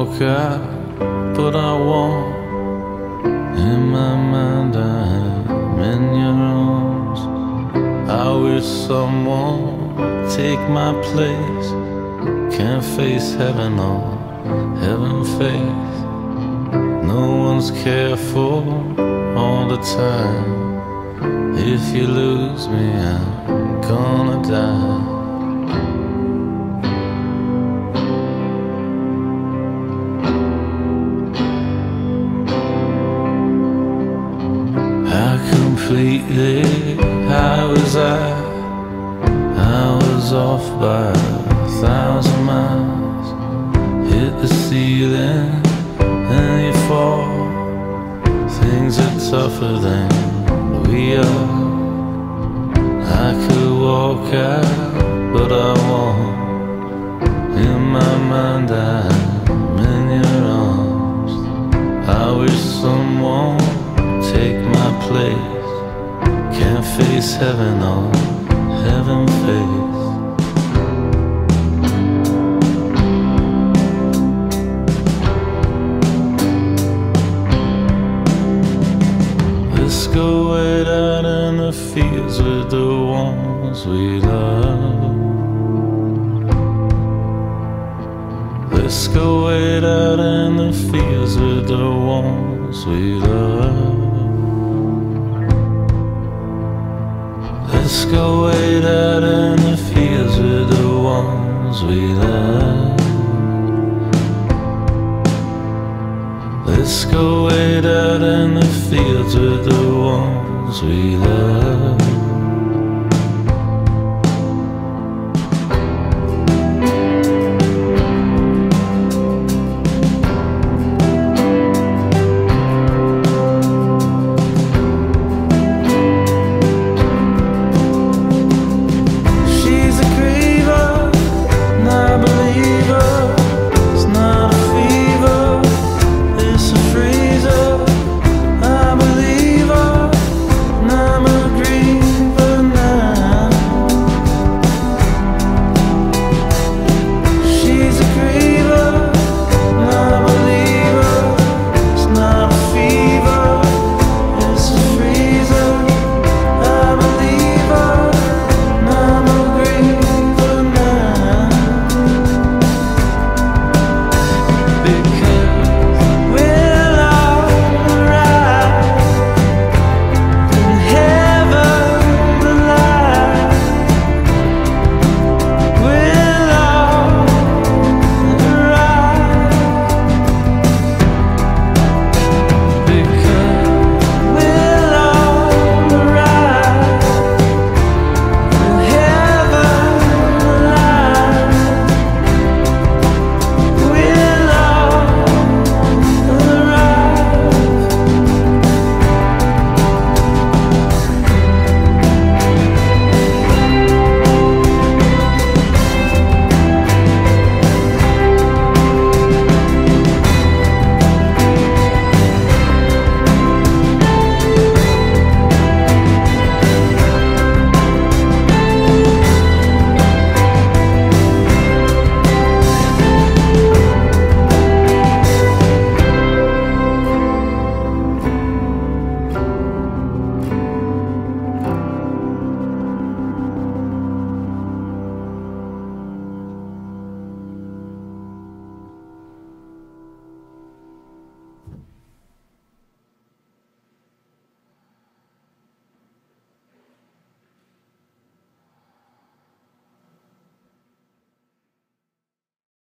walk out, but I won't. In my mind I'm in your arms. I wish someone would take my place. Can't face heaven on heaven face. No one's careful all the time. If you lose me, I'm gonna die. Completely, how was I was off by 1,000 miles. Hit the ceiling, then you fall. Things are tougher than we are. I could walk out, but I won't. In my mind I'm in your arms. I wish someone would take my place. Can't face heaven on heaven face. Let's go wait out in the fields with the ones we love. Let's go wait out in the fields with the ones we love. Let's go wait out in the fields with the ones we love. Let's go wait out in the fields with the ones we love.